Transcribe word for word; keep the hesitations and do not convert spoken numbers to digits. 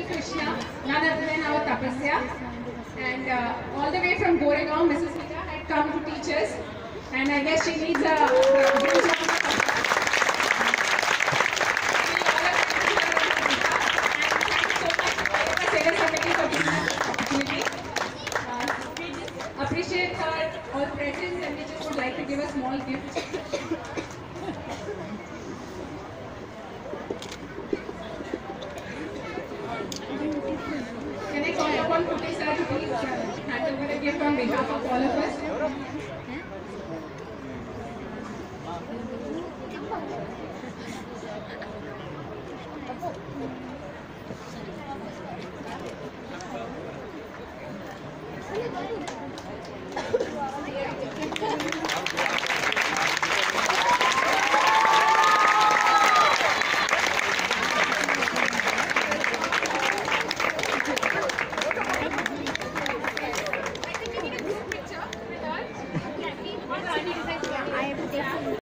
Krishna, none other than our Tapasya. And uh, all the way from Goregaon, Missus Nita had come to teach us. And I guess she needs a, a great round of applause. Appreciate her all presence, and we just would like to give a small gift. Can I call upon Putti sir to please uh, hand over a gift on behalf of all of us?